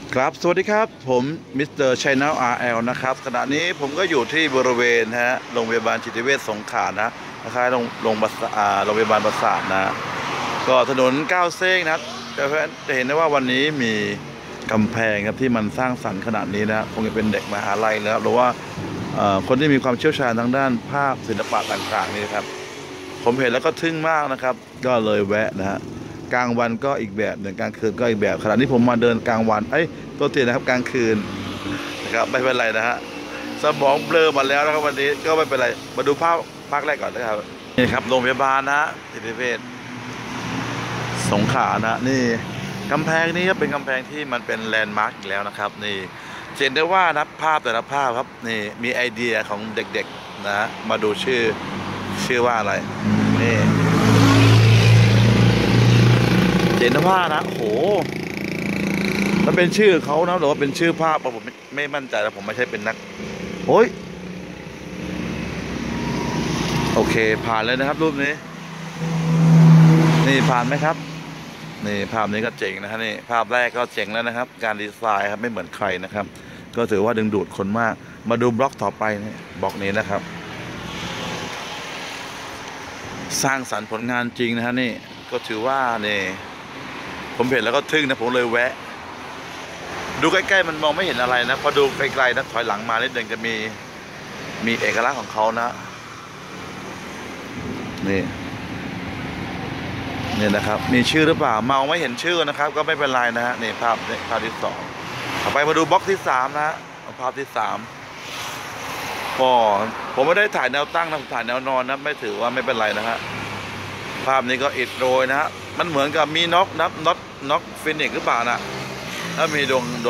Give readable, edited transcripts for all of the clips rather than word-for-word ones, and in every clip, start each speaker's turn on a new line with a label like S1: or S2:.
S1: ครับสวัสดีครับผมมิสเตอร์ชัยนาอาร์แอลนะครับขณะนี้ผมก็อยู่ที่บริเวณโรงพยาบาลจิตเวชสงขลานะคล้ายๆโรงพยาบาลประสาทนะก็ถนนก้าวเซ้งนะครับจะเห็นได้ว่าวันนี้มีกำแพงครับที่มันสร้างสรรค์ขนาดนี้นะคงจะเป็นเด็กมหาลัยนะครับหรือว่าคนที่มีความเชี่ยวชาญทางด้านภาพศิลปะต่างๆนี่ครับผมเห็นแล้วก็ทึ่งมากนะครับก็เลยแวะนะฮะกลางวันก็อีกแบบหนึ่งกลางคืนก็อีกแบบขณะที่ผมมาเดินกลางวันตัวเตียนะครับกลางคืนนะครับไม่เป็นไรนะฮะสมองเบลอมาแล้วนะครับวันนี้ก็ไม่เป็นไรมาดูภาคแรกก่อนนะครับนี่ครับโรงพยาบาลนะจิตเวชสงขลานะนี่กำแพงนี้ก็เป็นกำแพงที่มันเป็นแลนด์มาร์กอีกแล้วนะครับนี่เห็นได้ว่านะภาพแต่ละภาพครับนี่มีไอเดียของเด็กๆนะมาดูชื่อว่าอะไรนี่เห็นว่านะโหมันเป็นชื่อเขานะหรือว่าเป็นชื่อภาพผมไม่มั่นใจแล้วผมไม่ใช่เป็นนักโอ้ยโอเคผ่านเลยนะครับรูปนี้นี่ผ่านไหมครับนี่ภาพนี้ก็เจ๋งนะฮะนี่ภาพแรกก็เจ๋งแล้วนะครับการดีไซน์ครับไม่เหมือนใครนะครับก็ถือว่าดึงดูดคนมากมาดูบล็อกต่อไปนี่บล็อกนี้นะครับสร้างสรรค์ผลงานจริงนะฮะนี่ก็ถือว่านี่ผมเห็นแล้วก็ทึ่งนะผมเลยแวะดูใกล้ๆมันมองไม่เห็นอะไรนะพอดูไกลๆนะถอยหลังมานิดนึงจะมีเอกลักษณ์ของเขานะนี่นะครับมีชื่อหรือเปล่าเมาไม่เห็นชื่อนะครับก็ไม่เป็นไรนะฮะนี่ภาพที่สองต่อไปมาดูบล็อกที่สามนะฮะภาพที่สามก็ผมไม่ได้ถ่ายแนวตั้งนะถ่ายแนวนอนนะไม่ถือว่าไม่เป็นไรนะฮะภาพนี้ก็อิดโรยนะฮะมันเหมือนกับมีน็อกฟินิกหรือเปล่านะถ้ามี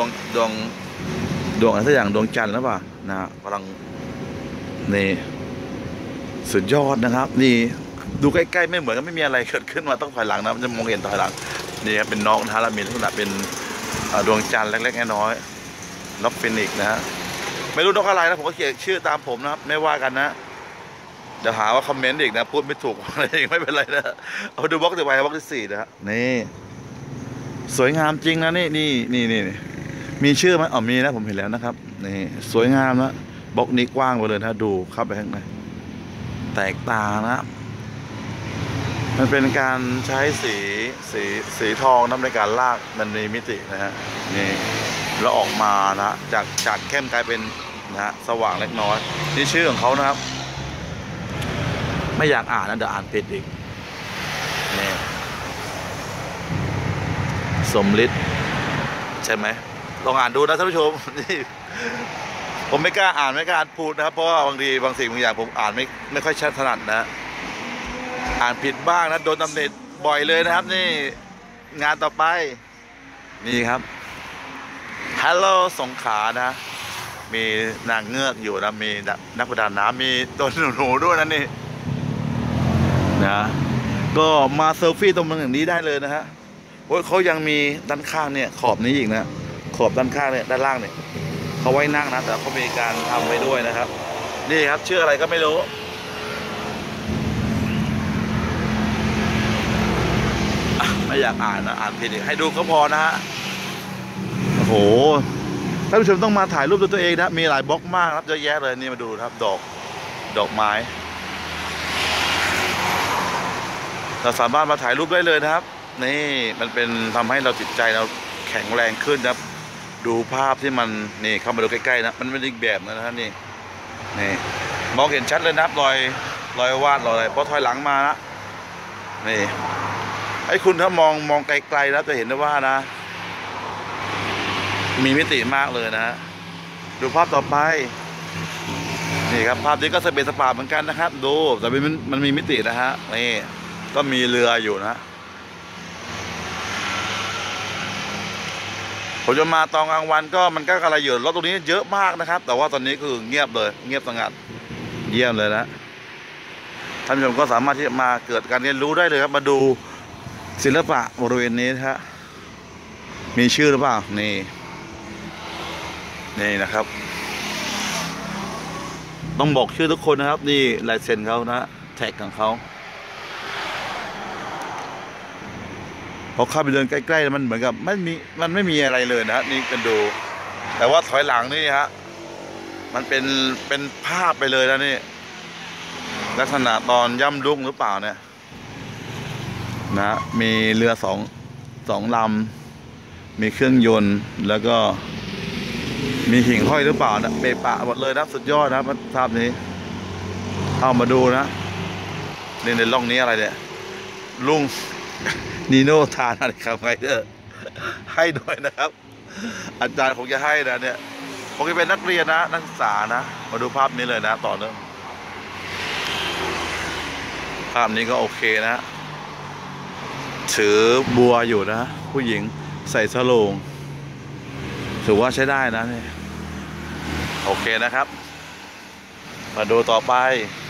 S1: ดวงอะไรสักอย่างดวงจันทร์หรือเปล่านะกำลังนี่สุดยอดนะครับนี่ดูใกล้ๆไม่เหมือนกับไม่มีอะไรเกิดขึ้นมาต้องถอยหลังนะมันจะมองเห็นถอยหลังนี่ครับเป็นนกนะฮะแล้วมีลักษณะเป็นดวงจันทร์เล็กๆน้อยๆนกฟินิกซ์นะฮะไม่รู้นกอะไรนะผมก็เขียนชื่อตามผมนะครับไม่ว่ากันนะจะหาว่าคอมเมนต์อีกนะพูดไม่ถูกอะไรไม่เป็นไรนะเอาดูบล็อกต่อไปบล็อกที่สี่นะฮะนี่สวยงามจริงนะนี่มีชื่อไหมอ๋อมีนะผมเห็นแล้วนะครับนี่สวยงามนะบล็อกนี้กว้างไปเลยนะดูเข้าไปข้างในแตกตานะมันเป็นการใช้สีทองน้ำในการลากมันมีมิตินะฮะนี่แล้วออกมานะจากเข้มกลายเป็นนะฮะสว่างเล็กน้อยนี่ชื่อของเขานะครับไม่อยากอ่านนะเดี๋ยวอ่านผิดอีกนี่สมฤทธิ์ใช่ไหมลองอ่านดูนะท่านผู้ชมนี่ผมไม่กล้าอ่านไม่กล้าพูดนะครับเพราะว่าบางทีบางสิ่งบางอย่างผมอ่านไม่ค่อยชัดถนัดนะอ่านผิดบ้างนะโดนตำหนิบ่อยเลยนะครับนี่งานต่อไปนี่ครับฮัลโหลสงขลานะมีนางเงือกอยู่นะมีนักประดาน้ำมีตัวหนูด้วยนะนี่นะก็มาเซลฟี่ตรงเมืองอย่างนี้ได้เลยนะฮะโอ้ยเขายังมีด้านข้างเนี่ยขอบนี้อีกนะขอบด้านข้างเนี่ยด้านล่างเนี่ยเขาไว้นั่งนะแต่เขามีการทำไว้ด้วยนะครับนี่ครับชื่ออะไรก็ไม่รู้ไม่อยากอ่านนะอ่านผิดให้ดูก็พอนะฮะโอ้โหท่านผู้ชมต้องมาถ่ายรูปตัวเองนะมีหลายบล็อกมากครับเยอะแยะเลยนี่มาดูครับดอกไม้เราสามารถมาถ่ายรูปได้เลยนะครับนี่มันเป็นทำให้เราจิตใจเราแข็งแรงขึ้นครับดูภาพที่มันนี่เข้ามาดูใกล้ๆนะมันเป็นอีกแบบนะฮะนี่มองเห็นชัดเลยนะครับรอยวาดรอยอะไรพอถอยหลังมานะนี่ให้คุณถ้ามองไกลๆแล้วจะเห็นได้ว่านะมีมิติมากเลยนะดูภาพต่อไปนี่ครับภาพนี้ก็สเปซสปาเหมือนกันนะครับดูแต่มันมีมิตินะฮะนี่ก็มีเรืออยู่นะผมจะมาตอนกลางวันก็มันก็อะไรอยู่รถตรงนี้เยอะมากนะครับแต่ว่าตอนนี้คือเงียบเลยเงียบสงัดเยี่ยมเลยนะท่านผู้ชมก็สามารถที่จะมาเกิดการเรียนรู้ได้เลยครับมาดูศิลปะบริเวณนี้นะฮะมีชื่อหรือเปล่านี่นะครับต้องบอกชื่อทุกคนนะครับนี่ลายเซ็นเขานะแท็กของเขาพอเข้าไปเดินใกล้ๆมันเหมือนกับมันไม่มีอะไรเลยนะนี่กันดูแต่ว่าถอยหลังนี่ฮะมันเป็นภาพไปเลยแล้วนี่ลักษณะตอนย่ำรุ่งหรือเปล่าเนี่ยนะมีเรือสองลำมีเครื่องยนต์แล้วก็มีหิ่งห้อยหรือเปล่านะเปปะหมดเลยนะสุดยอดนะภาพนี้เข้ามาดูนะในร่องนี้อะไรเนี่ยลุงนีโน่ทานอะไรครับไงเด้อให้ด้วยนะครับ อาจารย์คงจะให้นะเนี่ยคงจะเป็นนักเรียนนะนักศึกษานะมาดูภาพนี้เลยนะต่อเนื่องภาพนี้ก็โอเคนะถือบัวอยู่นะผู้หญิงใส่สโลงถือว่าใช้ได้นะนี่โอเคนะครับมาดูต่อไป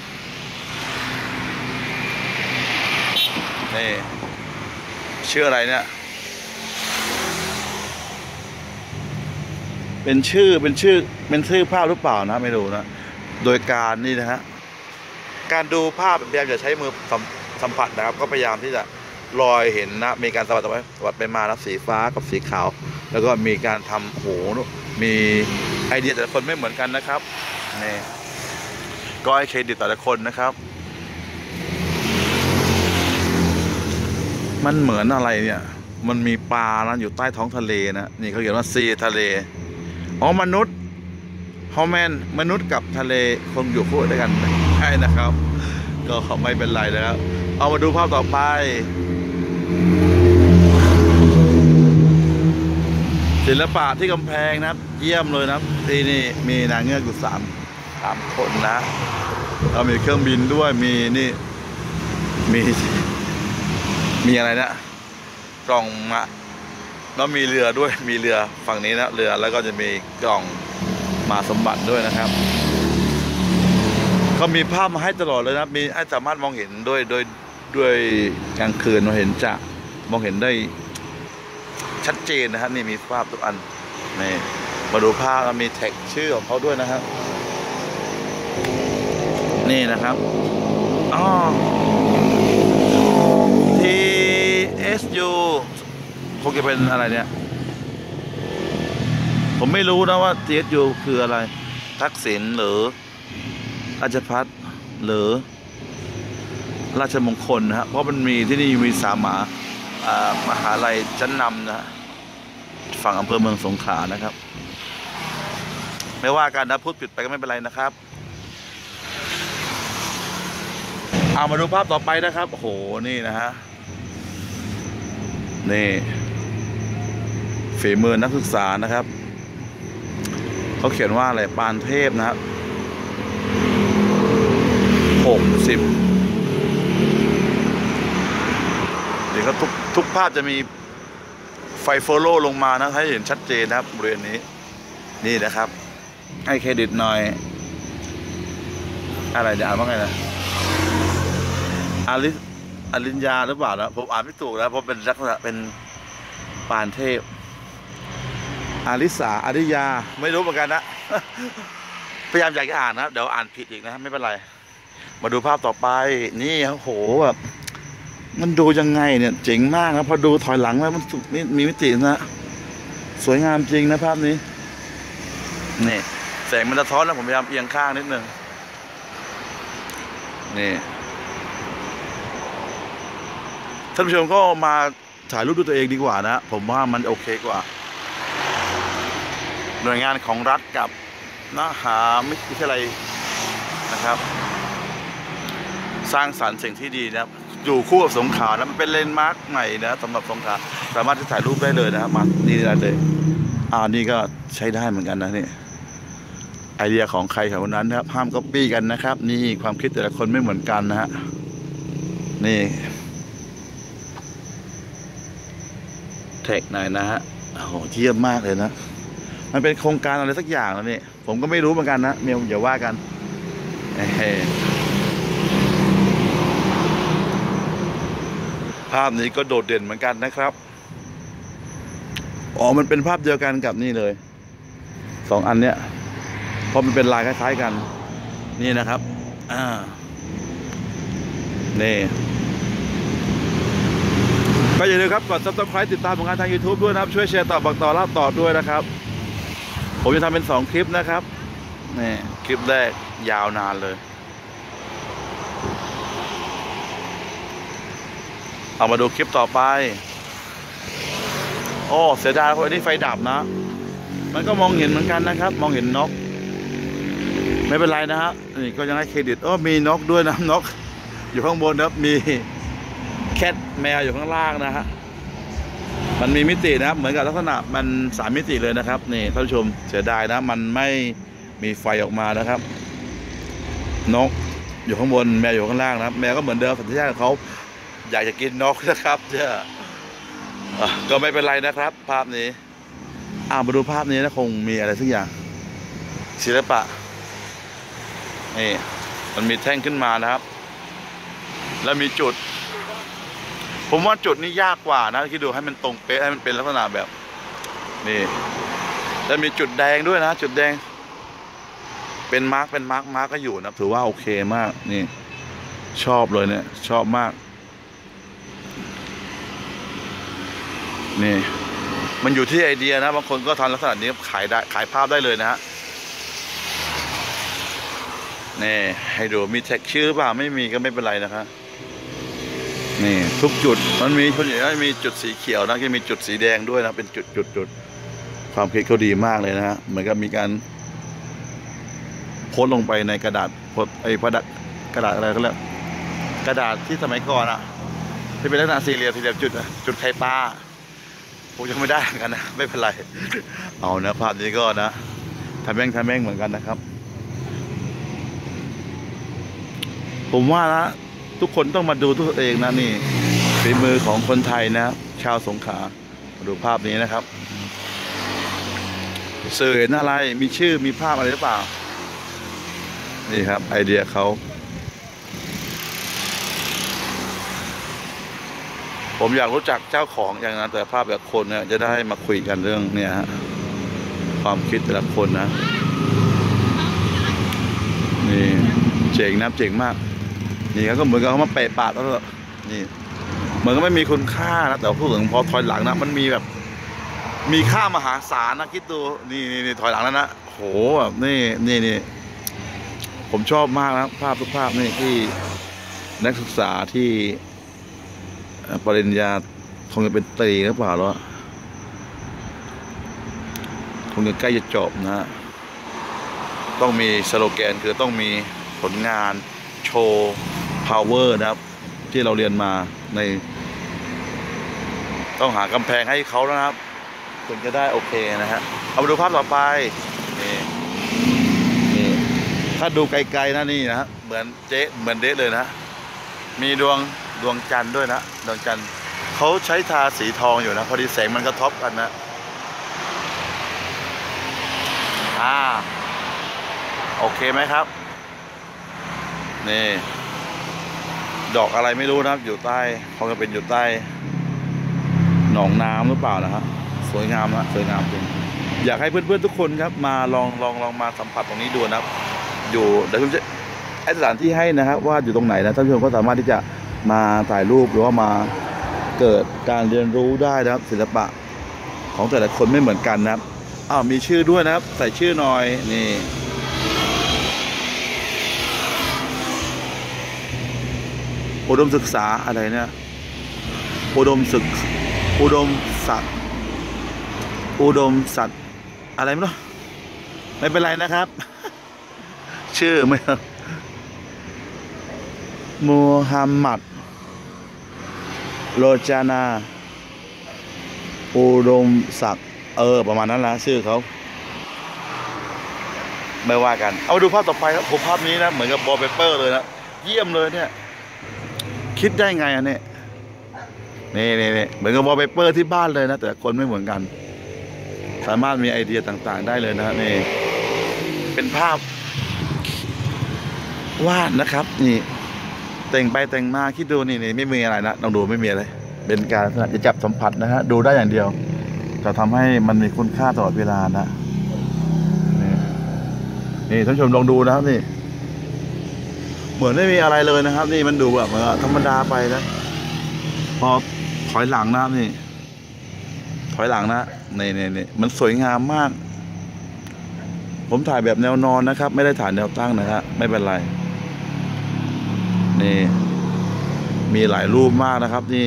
S1: นี่ชื่ออะไรเนี่ยเป็นชื่อภาพหรือเปล่านะไม่รู้นะโดยการนี่นะฮะการดูภาพพยายามจะใช้มือสัมผัสนะครับก็พยายามที่จะลอยเห็นนะมีการสะบัดไปมานะสีฟ้ากับสีขาวแล้วก็มีการทำโหมีไอเดียแต่ละคนไม่เหมือนกันนะครับนี่ก็ให้เครดิตแต่ละคนนะครับมันเหมือนอะไรเนี่ยมันมีปลานะอยู่ใต้ท้องทะเลนะนี่เขาเขียนว่าซีทะเลอ๋อมนุษย์ฮอแมนมนุษย์กับทะเลคงอยู่คู่ด้วยกันใช่นะครับก็ไม่เป็นไรนะครับเอามาดูภาพต่อไปศิลปะที่กำแพงนะครับเยี่ยมเลยนะครับที่นี่มีนางเงือกอยู่สามคนนะเรามีเครื่องบินด้วยมีนี่มีอะไรนะกล่องมาแล้วมีเรือด้วยมีเรือฝั่งนี้นะเรือแล้วก็จะมีกล่องมาสมบัติด้วยนะครับเขามีภาพมาให้ตลอดเลยนะมีให้สามารถมองเห็นด้วยกลางคืนมองเห็นได้ชัดเจนนะครับนี่มีภาพทุกอันนี่มาดูภาพแล้วมีแท็กชื่อของเขาด้วยนะครับนี่นะครับอ๋อ TSU คงจะเป็นอะไรเนี่ยผมไม่รู้นะว่า TSU คืออะไรทักษิณหรือราชภัฏหรือราชมงคลนะฮะเพราะมันมีที่นี่มีมหาลัยชั้นนำนะฝั่งอำเภอเมืองสงขลานะครับไม่ว่าการนะพูดผิดไปก็ไม่เป็นไรนะครับเอามาดูภาพต่อไปนะครับโอ้โหนี่นะฮะนี่ฝีมือนักศึกษานะครับเขาเขียนว่าอะไรปานเทพนะครับ60เดี๋ยวก็ทุกภาพจะมีไฟโฟโล่ลงมานะให้เห็นชัดเจนนะครับบริเวณนี้นี่นะครับให้เครดิตหน่อยอะไรจะอ่านว่าไงนะอริญญาหรือเปล่านะผมอ่านไม่ถูกนะเพราะเป็นลักษณะเป็นปานเทพอาริสาอริยาไม่รู้เหมือนกันนะพยายามอยากจะอ่านนะเดี๋ยวอ่านผิดอีกนะไม่เป็นไรมาดูภาพต่อไปนี่โอ้โหแบบมันดูยังไงเนี่ยเจ๋งมากนะพอดูถอยหลังแล้วมันมีมิตินะสวยงามจริงนะภาพนี้นี่แสงมันสะท้อนแล้วผมพยายามเอียงข้างนิดนึงนี่ท่านผู้ชมก็มาถ่ายรูปด้วยตัวเองดีกว่านะผมว่ามันโอเคกว่าหน่วยงานของรัฐกับมหาวิทยาลัยนะครับสร้างสรรค์สิ่งที่ดีนะครับอยู่คู่กับสงขลานะมันเป็นเลนด์มาร์คใหม่นะสำหรับสงขลาสามารถที่ถ่ายรูปได้เลยนะครับมานี่ได้เลยนี่ก็ใช้ได้เหมือนกันนะนี่ไอเดียของใครของคนนั้นนะครับห้ามก๊อปปี้กันนะครับนี่ความคิดแต่ละคนไม่เหมือนกันนะฮะนี่แท็กหน่อยนะฮะโอ้โหเยี่ยมมากเลยนะมันเป็นโครงการอะไรสักอย่างแล้วนี่ผมก็ไม่รู้เหมือนกันนะเมียอย่าว่ากันภาพนี้ก็โดดเด่นเหมือนกันนะครับอ๋อมันเป็นภาพเดียวกันกับนี่เลย2 อันเนี้ยเพราะมันเป็นลายคล้ายๆกันนี่นะครับนี่ก็อย่าลืมครับกด subscribe ติดตามผลงานทาง YouTube ด้วยนะครับช่วยแชร์ต่อบอกต่อเล่าต่อด้วยนะครับผมจะทำเป็น2คลิปนะครับนี่คลิปแรกยาวนานเลยเอามาดูคลิปต่อไปโอ้เสียดายคนที่ไฟดับนะมันก็มองเห็นเหมือนกันนะครับมองเห็นนกไม่เป็นไรนะฮะนี่ก็ยังให้เครดิตมีนกด้วยนะนกอยู่ข้างบนนะครับมีแคทแมวอยู่ข้างล่างนะฮะมันมีมิตินะครับเหมือนกับลักษณะมัน3 มิติเลยนะครับนี่ท่านผู้ชมเสียดายนะมันไม่มีไฟออกมานะครับนกอยู่ข้างบนแมวอยู่ข้างล่างนะครับแมวก็เหมือนเดิมสัญชาติของเขาอยากจะกินนกนะครับก็ไม่เป็นไรนะครับภาพนี้มาดูภาพนี้นะคงมีอะไรสักอย่างศิลปะนี่มันมีแท่งขึ้นมานะครับแล้วมีจุดผมว่าจุดนี้ยากกว่านะคิดดูให้มันตรงเป๊ะให้มันเป็นลักษณะแบบนี่แล้วมีจุดแดงด้วยนะจุดแดงเป็นมาร์กก็อยู่นะถือว่าโอเคมากนี่ชอบเลยเนี่ยชอบมากนี่มันอยู่ที่ไอเดียนะบางคนก็ทำลักษณะนี้ขายได้ขายภาพได้เลยนะฮะนี่ให้ดูมีแท็กชื่อเปล่าไม่มีก็ไม่เป็นไรนะครับนี่ทุกจุดมันมีคนอย่างนี้มีจุดสีเขียวนะก็มีจุดสีแดงด้วยนะเป็นจุดความคิดเขาดีมากเลยนะฮะเหมือนกับมีการโพสลงไปในกระดาษโพสกระดาษอะไรเขาเรียกกระดาษที่สมัยก่อนอะที่เป็นลักษณะสี่เหลี่ยมจุดไข่ปลาผมยังไม่ได้เหมือนกันนะไม่เป็นไรเอานะภาพนี้ก็นะทำแม่งเหมือนกันนะครับผมว่านะทุกคนต้องมาดูตัวเองนะนี่ฝีมือของคนไทยนะชาวสงขลาดูภาพนี้นะครับสื่อเห็นอะไรมีชื่อมีภาพอะไรหรือเปล่านี่ครับไอเดียเขาผมอยากรู้จักเจ้าของอย่างนั้นแต่ภาพแบบคนเนี่ยจะได้มาคุยกันเรื่องเนี่ยฮะความคิดแต่ละคนนะนี่เจ๋งนะเจ๋งมากนี่ก็เหมือนกับเขามาเปะปากแล้วก็นี่เหมือนก็ไม่มีคุณค่านะแต่พูดถึงพอถอยหลังนะมันมีแบบมีค่ามหาศาลนะคิดดูนี่ถอยหลังแล้วนะโหแบบนี่ผมชอบมากนะภาพทุกภาพนี่ที่นักศึกษาที่ปริญญาคงจะเป็นตรีหรือเปล่าแล้วคงจะใกล้จะจบนะต้องมีสโลแกนคือต้องมีผลงานโชว์ power นะครับที่เราเรียนมาในต้องหากำแพงให้เขาแล้วนะครับถึงจะได้โอเคนะฮะเอามาดูภาพต่อไปนี่ถ้าดูไกลๆนะนี่นะเหมือนเดะเลยนะมีดวงจันทร์ด้วยนะดวงจันทร์เขาใช้ทาสีทองอยู่นะพอดีแสงมันกระทบกันนะโอเคไหมครับนี่ดอกอะไรไม่รู้นะครับอยู่ใต้เขาจะเป็นอยู่ใต้หนองน้ำหรือเปล่านะครับสวยงามนะสวยงามจริงอยากให้เพื่อนๆทุกคนครับมาลองมาสัมผัสตรงนี้ดูนะครับอยู่เดี๋ยวผมจะสถานที่ให้นะครับว่าอยู่ตรงไหนนะท่านผู้ชมก็สามารถที่จะมาถ่ายรูปหรือว่ามาเกิดการเรียนรู้ได้นะครับศิลปะของแต่ละคนไม่เหมือนกันนะครับมีชื่อด้วยนะครับใส่ชื่อหน่อยนี่อุดมศึกษาอะไรเนี่ยอุดมสัตว์อะไรไม่รู้ไม่เป็นไรนะครับชื่อไม่มูฮัมหมัดโรจานาอุดมศักดิ์ประมาณนั้นละชื่อเขาไม่ว่ากันเอาดูภาพต่อไปครับผมภาพนี้นะเหมือนกับวอลเปเปอร์เลยนะเยี่ยมเลยเนี่ยคิดได้ไงอันนี้นี่เหมือนกับวอลเปเปอร์ที่บ้านเลยนะแต่คนไม่เหมือนกันสามารถมีไอเดียต่างๆได้เลยนะนี่เป็นภาพวาดนะครับนี่แต่งไปแต่งมาคิดดูนี่ไม่มีอะไรนะลองดูไม่มีอะไรเป็นการจะจับสัมผัสนะฮะดูได้อย่างเดียวจะทำให้มันมีคุณค่าตลอดเวลานะนี่ท่านผู้ชมลองดูนะครับนี่เหมือนไม่มีอะไรเลยนะครับนี่มันดูแบบธรรมดาไปนะพอถอยหลังนะนี่ถอยหลังนะนี่มันสวยงามมากผมถ่ายแบบแนวนอนนะครับไม่ได้ถ่ายแนวตั้งนะครับไม่เป็นไรนี่มีหลายรูปมากนะครับนี่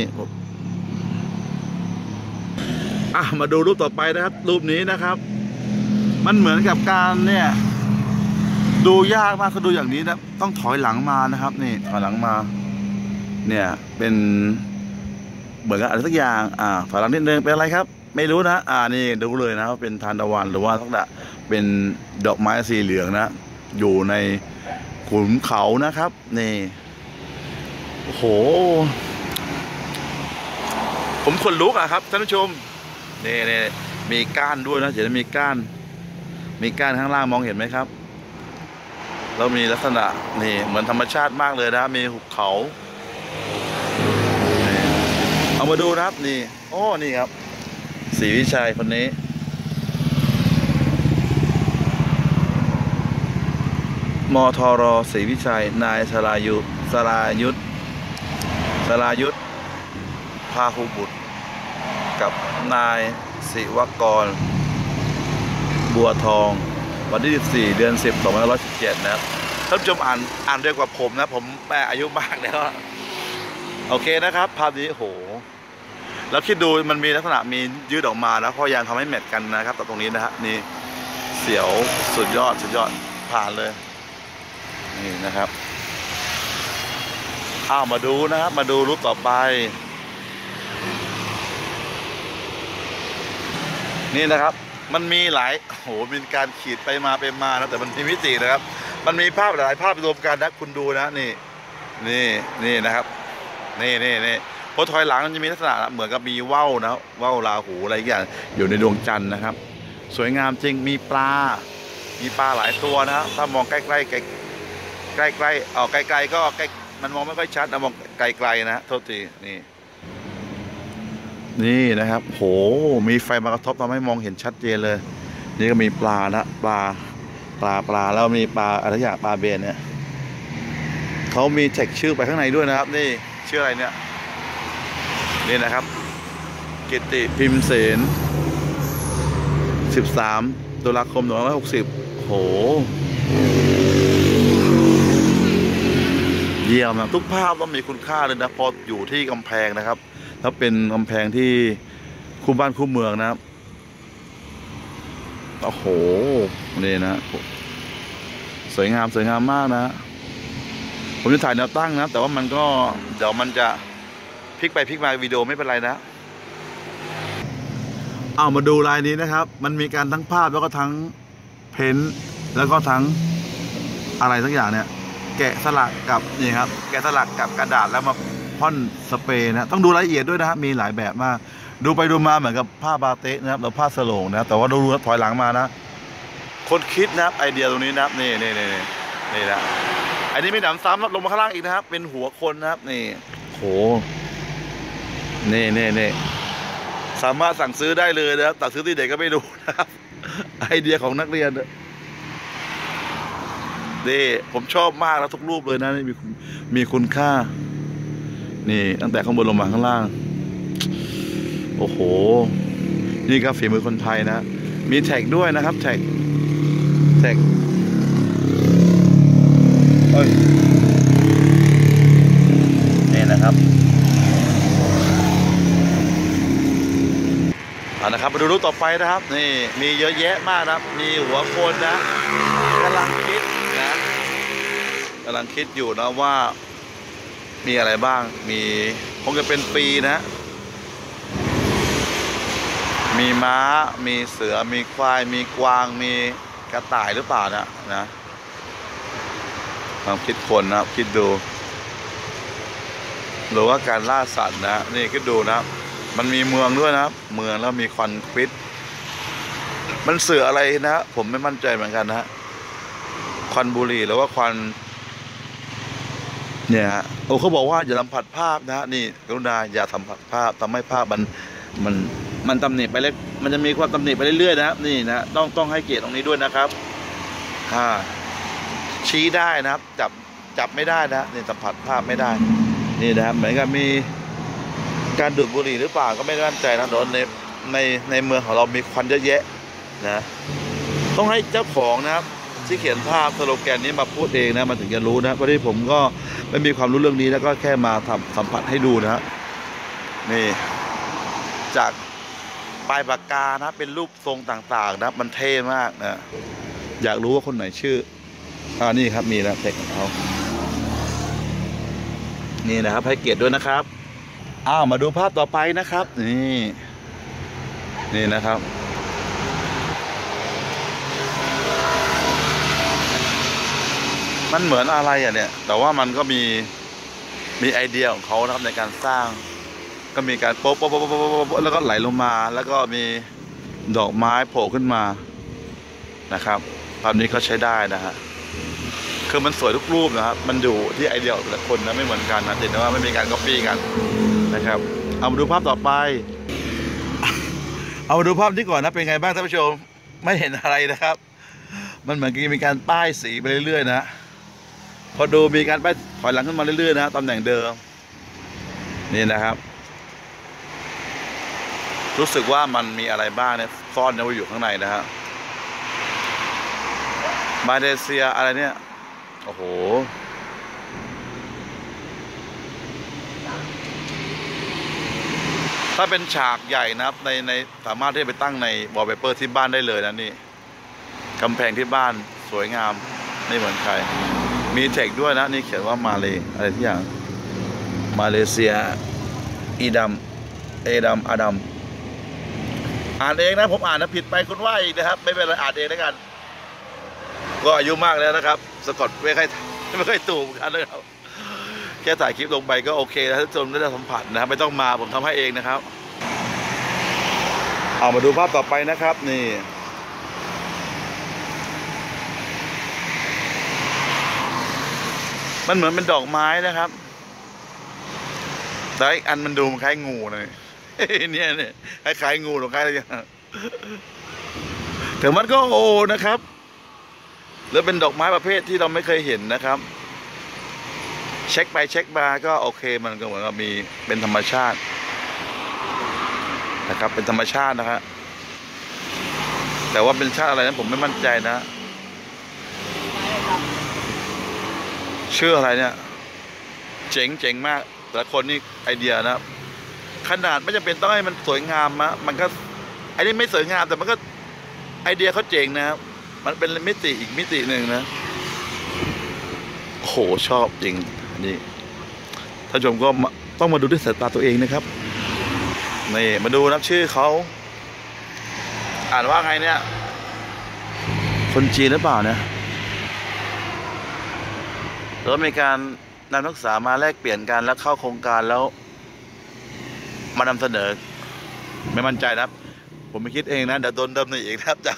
S1: มาดูรูปต่อไปนะครับรูปนี้นะครับมันเหมือนกับการเนี่ยดูยากมากคือดูอย่างนี้นะต้องถอยหลังมานะครับนี่ถอยหลังมาเนี่ยเป็นเหมือนกับอะไรสักอย่างถอยหลังนิดนึงเป็นอะไรครับไม่รู้นะนี่ดูเลยนะว่าเป็นทานตะวันหรือว่าลักษณะเป็นดอกไม้สีเหลืองนะอยู่ในขุนเขานะครับนี่โอ้โหผมขนลุกครับท่านผู้ชมนี่มีก้านด้วยนะเดี๋ยวจะมีก้านข้างล่างมองเห็นไหมครับแล้วมีลักษณะนี่เหมือนธรรมชาติมากเลยนะมีหุบเขาเอามาดูนะครับนี่นี่ครับศรีวิชัยคนนี้มทรศรีวิชัยนายสรายุทธพาหุบุตรกับนายศิวกรบัวทองวันที่14 เดือน 10 2517นะครับท่านผู้ชมอ่านเร็วกว่าผมนะผมแปอายุมากแล้วโอเคนะครับภาพนี้โหแล้วคิดดูมันมีลักษณะมียืดออกมาแล้วพยายามทำให้แมทกันนะครับแต่ตรงนี้นะฮะนี่เสียวสุดยอดผ่านเลยนี่นะครับมาดูนะครับมาดูรูปต่อไปนี่นะครับมันมีหลายมีการขีดไปมานะแต่มันมีมิตินะครับมันมีภาพหลายภาพรวมกันนะคุณดูนะนี่นะครับนี่พอถอยหลังมันจะมีลักษณะเหมือนกับมีว่าวนะว่าวราหูอะไรอย่างอยู่ในดวงจันทร์นะครับสวยงามจริงมีปลาหลายตัวนะถ้ามองใกล้ก็ใกล้มันมองไม่ค่อยชัดนะมองไกลๆนะโทษทีนี่นะครับโหมีไฟมากระทบทำให้มองเห็นชัดเจนเลยนี่ก็มีปลานะปลาแล้วมีปลาอะไรอย่างปลาเบนเนี่ยเขามีแท็กชื่อไปข้างในด้วยนะครับนี่ชื่ออะไรเนี่ยนี่นะครับกิตติพิมเสน13 ตุลาคม 2560โหเยี่ยมนะทุกภาพต้องมีคุณค่าเลยนะพออยู่ที่กำแพงนะครับแล้วเป็นกำแพงที่คู่บ้านคู่เมืองนะครับโอ้โหนี่นะสวยงามมากนะผมจะถ่ายแนวตั้งนะแต่ว่ามันก็เดี๋ยวมันจะพลิกไปพลิกมาวิดีโอไม่เป็นไรนะมาดูลายนี้นะครับมันมีการทั้งภาพแล้วก็ทั้งเพ้นท์แล้วก็ทั้งอะไรสักอย่างเนี่ยแกะสลักกับนี่ครับแกะสลักกับกระดาษแล้วมาพ่นสเปรย์นะต้องดูรายละเอียดด้วยนะครับมีหลายแบบมากดูไปดูมาเหมือนกับผ้าบาเต้นะครับหรือผ้าสโลงนะแต่ว่าดูถอยหลังมานะคนคิดนะครับไอเดียตรงนี้นะครับนี่นะอันนี้ไม่หนำซ้ำลงมาข้างล่างอีกนะครับเป็นหัวคนนะครับนี่โหนี่สามารถสั่งซื้อได้เลยนะครับสั่งซื้อที่เด็กก็ไม่รู้นะครับไอเดียของนักเรียนนี่ผมชอบมากแล้วทุกรูปเลยนะนี่มีคุณค่านี่ตั้งแต่ข้างบนลงมาข้างล่างโอ้โหนี่ครับฝีมือคนไทยนะมีแท็กด้วยนะครับแท็กนี่นะครับนะครับมาดูรูปต่อไปนะครับนี่มีเยอะแยะมากนะครับมีหัวคนนะกำลังคิดอยู่นะว่ามีอะไรบ้างมีคงจะเป็นปีนะมีม้ามีเสือมีควายมีกวางมีกระต่ายหรือเปล่านะลองคิดคนนะคิดดูหรือว่าการล่าสัตว์นะนี่คิดดูนะมันมีเมืองด้วยนะเมืองแล้วมีควันควิดมันเสืออะไรนะผมไม่มั่นใจเหมือนกันนะควันบุหรี่หรือว่าควันเนี่ยเขาบอกว่าอย่าสัมผัสภาพนะนี่กรุณาอย่าสัมผัสภาพทำให้ภาพมันตำหนิไปเล็กมันจะมีความตำหนิไปเรื่อยๆนะครับนี่นะต้องให้เกียรติตรงนี้ด้วยนะครับชี้ได้นะครับจับไม่ได้นะนี่สัมผัสภาพไม่ได้นี่นะครับเหมือนกับมีการดูดบุหรี่หรือเปล่าก็ไม่มั่นใจนะโดนในในเมืองของเรามีควันเยอะแยะนะต้องให้เจ้าของนะครับที่เขียนภาพสโลแกนนี้มาพูดเองนะมันถึงจะรู้นะเพราะที่ผมก็ไม่มีความรู้เรื่องนี้แล้วก็แค่มาทำสัมผัสให้ดูนะนี่จากปลายปากกานะเป็นรูปทรงต่างๆนะมันเท่มากนะอยากรู้ว่าคนไหนชื่อนี่ครับมีแล้วเทคของเขานี่นะครับให้เกียรติด้วยนะครับมาดูภาพต่อไปนะครับนี่นะครับมันเหมือนอะไรเนี่ยแต่ว่ามันก็มีไอเดียของเขานะครับในการสร้างก็มีการโป๊ะแล้วก็ไหลลงมาแล้วก็มีดอกไม้โผล่ขึ้นมานะครับภาพนี้ก็ใช้ได้นะฮะคือมันสวยทุกรูปนะครับมันอยู่ที่ไอเดียของแต่ละคนนะไม่เหมือนกันนะแต่ว่าไม่มีการก๊อปปี้กันนะครับเอามาดูภาพต่อไปเอามาดูภาพนี้ก่อนนะเป็นไงบ้างท่านผู้ชมไม่เห็นอะไรนะครับมันเหมือนกับมีการป้ายสีไปเรื่อยๆนะพอดูมีการป้ายถอยหลังขึ้นมาเรื่อยๆนะตำแหน่งเดิมนี่นะครับรู้สึกว่ามันมีอะไรบ้างเนี่ยซ่อนอยู่ข้างในนะฮะมาเลเซียอะไรเนี่ยโอ้โหถ้าเป็นฉากใหญ่นะครับในสามารถที่จะไปตั้งในวอลเปเปอร์ที่บ้านได้เลยนะนี่กำแพงที่บ้านสวยงามไม่เหมือนใครมีเทคด้วยนะนี่เขียนว่ามาเลอะไรที่อย่างมาเลเซียอีดัมเอดัมอาดัมอ่านเองนะผมอ่านนะผิดไปคุณว่าอีกนะครับไม่เป็นไรอ่านเองแล้วกันก็อายุมากแล้วนะครับสะกดไม่ค่อยถูกกันนะครับแค่ถ่ายคลิปลงไปก็โอเคแล้วท่านผู้ชมได้สัมผัสนะครับไม่ต้องมาผมทำให้เองนะครับเอามาดูภาพต่อไปนะครับนี่มันเหมือนเป็นดอกไม้นะครับแต่อีกอันมันดูมันคล้ายงูเลยเนี่ยคล้ายงูหรือคล้ายอะไรอย่างแต่มันก็โอ้นะครับแล้วเป็นดอกไม้ประเภทที่เราไม่เคยเห็นนะครับเช็คไปเช็คมาก็โอเคมันก็เหมือนกับมีเป็นธรรมชาตินะครับเป็นธรรมชาตินะครับแต่ว่าเป็นชาติอะไรนั้นผมไม่มั่นใจนะชื่ออะไรเนี่ยเจ๋งมากแต่ละคนนี่ไอเดียนะขนาดไม่จำเป็นต้องให้มันสวยงามนะมันก็ไอ้นี่ไม่สวยงามแต่มันก็ไอเดียเขาเจ๋งนะครับมันเป็นมิติอีกมิติหนึ่งนะโหชอบจริงนี่ท่านผู้ชมก็ต้องมาดูด้วยสายตาตัวเองนะครับนี่มาดูนับชื่อเขาอ่านว่าไงเนี่ยคนจีนหรือเปล่าเนี่ยแล้วมีการนำนักศึกษามาแลกเปลี่ยนกันแล้วเข้าโครงการแล้วมานำเสนอไม่มั่นใจนะครับผมไม่คิดเองนะเดี๋ยวโดนดำเนินอีกนะครับจาก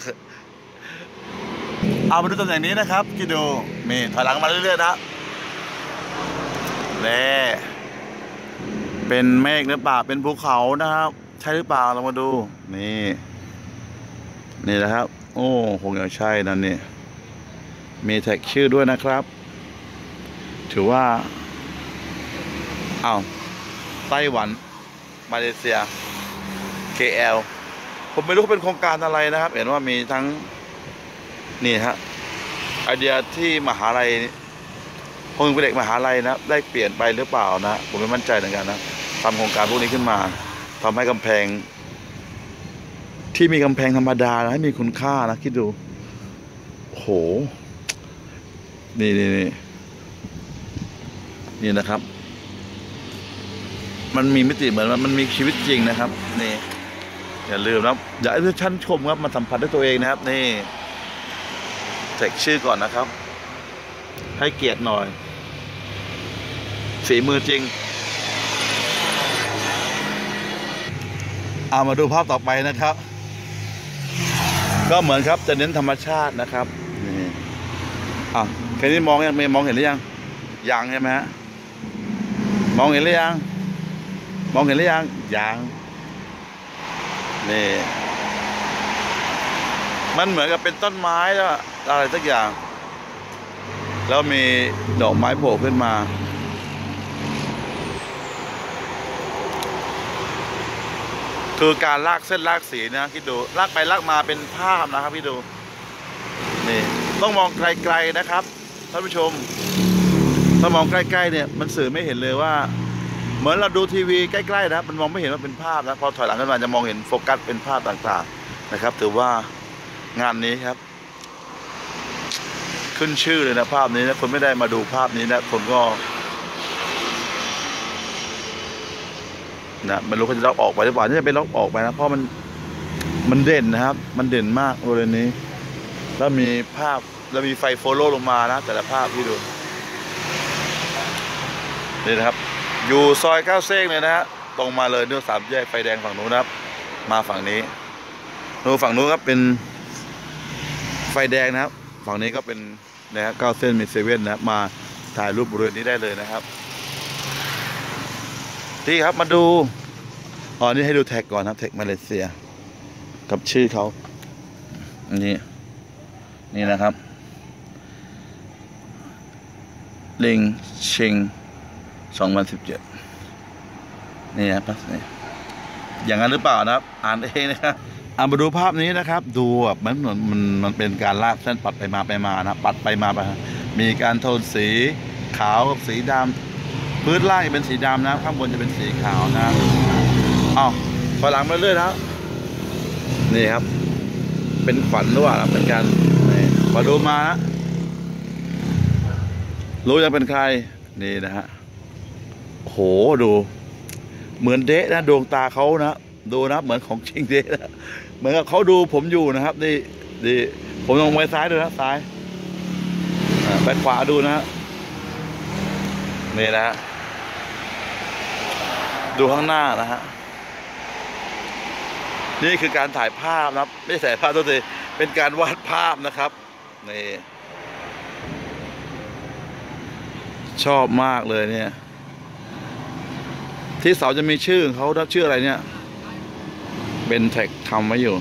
S1: เอามาดูตำแหน่งนี้นะครับคิดดูมีถอยหลังมาเรื่อยๆนะนี่เป็นเมฆหรือเปล่าเป็นภูเขานะครับใช่หรือเปล่าเรามาดูนี่นะครับโอ้คงจะใช่นั่นนี่มีแท็กชื่อด้วยนะครับถือว่าไต้หวันมาเลเซีย KL ผมไม่รู้เป็นโครงการอะไรนะครับเห็นว่ามีทั้งนี่ฮะไอเดียที่มหาลัยคงเป็นเด็กมหาลัยนะได้เปลี่ยนไปหรือเปล่านะผมไม่มั่นใจเหมือนกันนะทำโครงการพวกนี้ขึ้นมาทำให้กำแพงที่มีกำแพงธรรมดาให้มีคุณค่านะคิดดูโหนี่นะครับมันมีมิติเหมือนมันมีชีวิตจริงนะครับนี่อย่าลืมนะอย่าให้ท่านชมครับมาสัมผัสด้วยตัวเองนะครับนี่แท็กชื่อก่อนนะครับให้เกียรติหน่อยฝีมือจริงเอามาดูภาพต่อไปนะครับก็เหมือนครับจะเน้นธรรมชาตินะครับนี่แค่นี้มองยังไม่มองเห็นหรือยังใช่ไหมฮะมองเห็นหรือยังยังนี่มันเหมือนกับเป็นต้นไม้แล้วอะไรสักอย่างแล้วมีดอกไม้โผล่ขึ้นมาคือการลากเส้นลากสีนะคิดดูลากไปลากมาเป็นภาพนะครับพี่ดูนี่ต้องมองไกลๆนะครับท่านผู้ชมถ้ามองใกล้ๆเนี่ยมันสื่อไม่เห็นเลยว่าเหมือนเราดูทีวีใกล้ๆนะมันมองไม่เห็นว่าเป็นภาพนะพอถอยหลังขึ้นมาจะมองเห็นโฟกัสเป็นภาพต่างๆนะครับถือว่างานนี้ครับขึ้นชื่อเลยนะภาพนี้นะคนไม่ได้มาดูภาพนี้นะคนก็นะไม่รู้เขาจะล็อกออกไปหรือเปล่าจะเป็นล็อกออกไปนะเพราะมันเด่นนะครับมันเด่นมากบริเวณนี้แล้วมีภาพแล้วมีไฟโฟลว์ลงมานะแต่ละภาพที่ดูนี่นะครับอยู่ซอย9 เส้งเลยนะฮะตรงมาเลยเนื้อ3 แยกไฟแดงฝั่งนู้นนะครับมาฝั่งนี้ดูฝั่งนู้นครับเป็นไฟแดงนะครับฝั่งนี้ก็เป็นนะครับ9 เส้นมีเซเว่นนะครับมาถ่ายรูปบริเวณนี้ได้เลยนะครับที่ครับมาดูอ๋อนี่ให้ดูแท็กก่อนครับแท็กมาเลเซียกับชื่อเขานี่นะครับลิงชิง2017นี่ครับนี่อย่างนั้นหรือเปล่านะครับอ่านเองนะครับมาดูภาพนี้นะครับดูแบบมันเป็นการลากเส้นปัดไปมานะปัดไปมามีการโทนสีขาวกับสีดำพื้นล่างจะเป็นสีดำนะข้างบนจะเป็นสีขาวนะถอยหลังมาเรื่อยนะนี่ครับเป็นขวัญด้วยนะเป็นการมาดูมานะรู้ยังเป็นใครนี่นะฮะโหดูเหมือนเดะนะดวงตาเขานะดูนะเหมือนของจริงเดะนะเหมือนกับเขาดูผมอยู่นะครับนี่ผมลองไปซ้ายดูนะซ้ายไปขวาดูนะนี่นะดูข้างหน้านะฮะนี่คือการถ่ายภาพนะครับไม่ใช่ถ่ายภาพตัวเองเป็นการวาดภาพนะครับนี่ชอบมากเลยเนี่ยที่เสาจะมีชื่อเขาชื่ออะไรเนี่ยเป็นแท็กทำไว้อยู่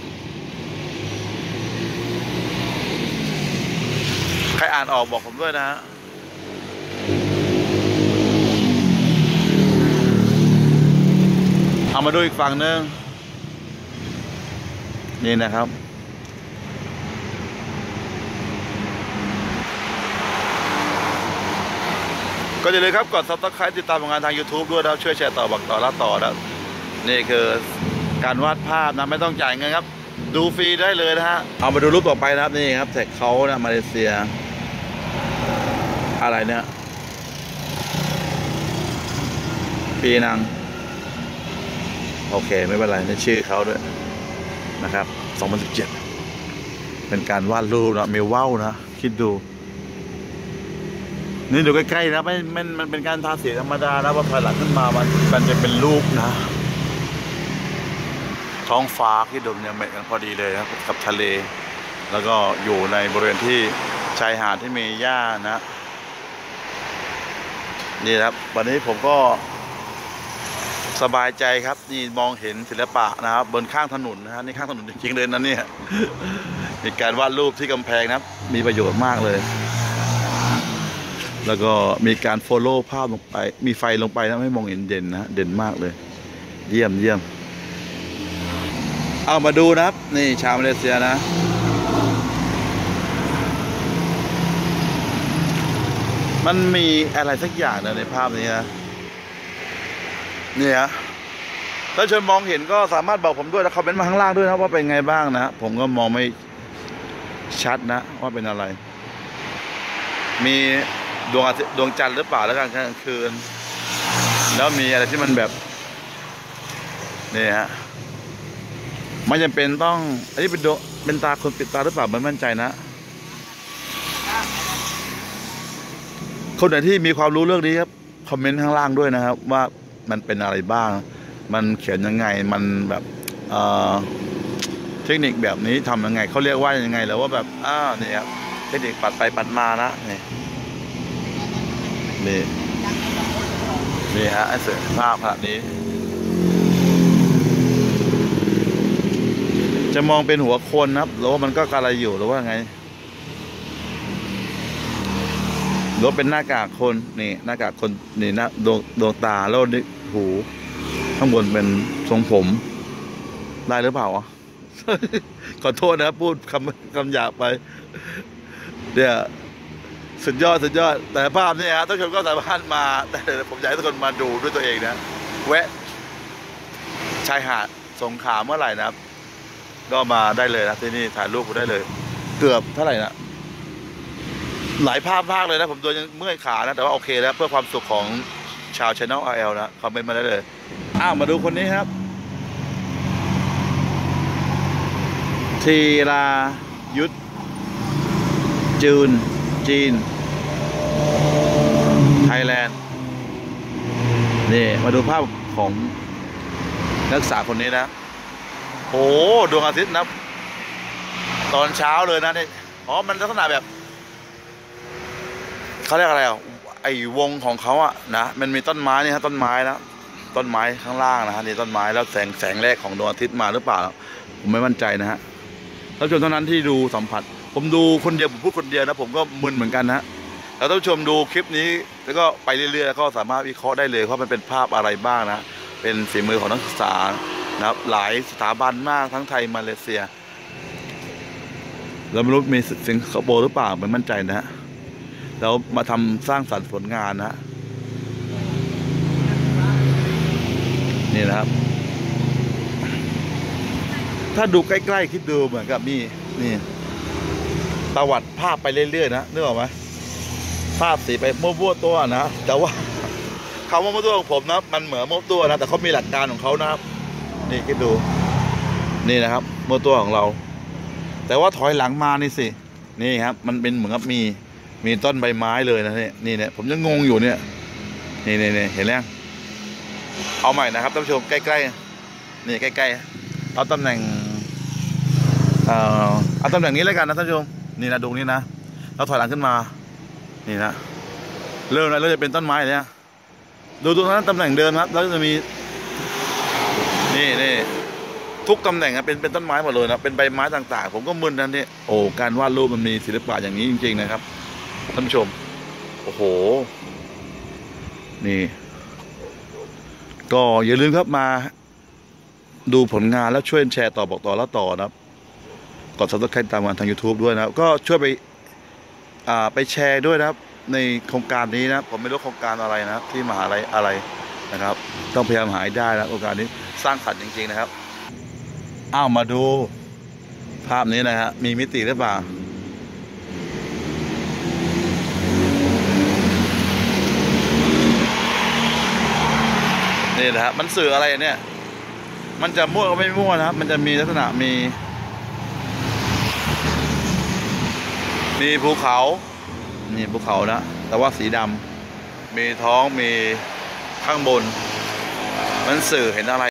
S1: ใครอ่านออกบอกผมด้วยนะฮะเอามาดูอีกฝั่งนึงนี่นะครับก็อย่าลืมครับกด Subscribe ติดตามผลงานทาง YouTube ด้วยนะช่วยแชร์ต่อบอกต่อแล้วต่อนะนี่คือการวาดภาพนะไม่ต้องจ่ายเงินครับดูฟรีได้เลยนะฮะเอามาดูรูปต่อไปนะครับนี่ครับแท็กเขานะมาเลเซียอะไรเนี่ยปีนังโอเคไม่เป็นไรในชื่อเขาด้วยนะครับ2017เป็นการวาดรูปนะมีว่าวนะคิดดูนี่ดูใกล้ๆนะมันเป็นการทาสีธรรมดานะพอถอยหลังขึ้นมามันจะเป็นรูปนะท้องฟ้าที่ดมเนี่ยเหมือนกันพอดีเลยครับกับทะเลแล้วก็อยู่ในบริเวณที่ชายหาดที่มีหญ้านะนี่ครับวันนี้ผมก็สบายใจครับนี่มองเห็นศิลปะนะครับบนข้างถนนนะฮะนี่ข้างถนนจริงๆเลยนะเนี่ยมีการวาดรูปที่กำแพงนะครับมีประโยชน์มากเลยแล้วก็มีการโฟโล่ภาพลงไปมีไฟลงไปนะให้มองเห็นเด่นนะเด่นมากเลยเยี่ยมเอามาดูนะครับนี่ชาวมาเลเซียนะมันมีอะไรสักอย่างนะในภาพนี้นะนี่ฮะถ้าชนมองเห็นก็สามารถบอกผมด้วยแล้วคอมเมนต์มาข้างล่างด้วยนะว่าเป็นไงบ้างนะผมก็มองไม่ชัดนะว่าเป็นอะไรมีดวงจันทร์หรือเปล่าแล้วกลางคืนแล้วมีอะไรที่มันแบบนี่ฮะไม่จำเป็นต้องอันนี้เป็นตาคนปิดตาหรือเปล่าไม่มั่นใจนะคนไหนที่มีความรู้เรื่องนี้ครับคอมเมนต์ข้างล่างด้วยนะครับว่ามันเป็นอะไรบ้างมันเขียนยังไงมันแบบเทคนิคแบบนี้ทำยังไงเขาเรียกว่ายังไงแล้วว่าแบบนี่ครับเทคนิคปัดไปปัดมานะนี่ฮะไอ้เสือภาพขนาดนี้จะมองเป็นหัวคนนะครับหรือว่ามันก็อะไรอยู่หรือว่าไงหรือเป็นหน้ากากคนนี่หน้ากากคนนี่นะดวงตาแล้วนี่หูข้างบนเป็นทรงผมได้หรือเปล่าวะ ขอโทษนะครับพูดคำหยาบไปเนี่ยสุดยอดแต่ภาพนี่ฮะทุกคนก็สามารถมาแต่ผมอยากให้ทุกคนมาดูด้วยตัวเองนะแวะชายหาดสงขลาเมื่อไหร่นะครับก็มาได้เลยนะที่นี่ถ่ายรูปได้เลย เกือบเท่าไหร่นะหลายภาพมากเลยนะผมตัวยังเมื่อยขานะแต่ว่าโอเคแล้วเพื่อความสุขของชาว Channel RL นะคอมเมนต์มาได้เลยมาดูคนนี้ครับธีรายุทธจีนไทยแลนด์นี่มาดูภาพของนักศึกษาคนนี้นะโอ้ดวงอาทิตย์นะตอนเช้าเลยนะนี่มันลักษณะแบบเขาเรียกอะไรไอ้วงของเขานะมันมีต้นไม้นี่ฮะต้นไม้นะต้นไม้ข้างล่างนะฮะนี่ต้นไม้แล้วแสงแรกของดวงอาทิตย์มาหรือเปล่าผมไม่มั่นใจนะฮะท่านผู้ชมเท่านั้นที่ดูสัมผัสผมดูคนเดียวผมพูดคนเดียวนะผมก็มึนเหมือนกันนะแล้วท่านผู้ชมดูคลิปนี้แล้วก็ไปเรื่อยๆก็สามารถวิเคราะห์ได้เลยว่ามันเป็นภาพอะไรบ้างนะเป็นฝีมือของนักศึกษานะครับหลายสถาบันมากทั้งไทยมาเลเซียแล้วไม่รู้มีสิงคโปร์หรือเปล่าไม่มั่นใจนะฮะแล้วมาทำสร้างสรรค์ผลงานนะนี่นะครับถ้าดูใกล้ๆคิดดูเหมือนกับนี่ประวัติภาพไปเรื่อยๆนะนึกออกไหมภาพสีไปมั่วๆตัวนะแต่ว่าคำว่ามั่วตัวของผมนะมันเหมือนมั่วตัวนะแต่เขามีหลักการของเขานะครับนี่คิดดูนี่นะครับมั่วตัวของเราแต่ว่าถอยหลังมานี่สินี่ครับมันเป็นเหมือนกับมีต้นใบไม้เลยนะเนี่ยผมยังงงอยู่เนี่ยนี่เห็นแล้วเอาใหม่นะครับท่านผู้ชมใกล้ๆนี่ใกล้ๆเอาตำแหน่งเอาตำแหน่งนี้แล้วกันนะท่านผู้ชมนี่นะดูนี่นะเราถอยหลังขึ้นมานี่นะเริ่มแล้วจะเป็นต้นไม้เนี่ยดูตรงนั้นตำแหน่งเดิมครับแล้วจะมีนี่ทุกตำแหน่งเป็นต้นไม้หมดเลยนะเป็นใบไม้ต่างๆผมก็มึนนั่นนี่โอ้การวาดรูปมันมีศิลปะอย่างนี้จริงๆนะครับท่านผู้ชมโอ้โหนี่ก็อย่าลืมครับมาดูผลงานแล้วช่วยแชร์ต่อบอกต่อแล้วต่อนะครับกด Subscribe ตามกันทาง YouTube ด้วยนะครับก็ช่วยไปแชร์ด้วยนะครับในโครงการนี้นะผมไม่รู้โครงการอะไรนะที่มหาลัยอะไรนะครับต้องพยายามหาได้นะโครงการนี้สร้างสรรค์จริงๆนะครับมาดูภาพนี้นะฮะมีมิติหรือเปล่านี่นะฮะมันสื่ออะไรเนี่ยมันจะมั่วก็ไม่มั่วนะครับมันจะมีลักษณะมีภูเขานี่ภูเขานะแต่ว่าสีดำมีท้องมีข้างบนมันสื่อเห็นอะไร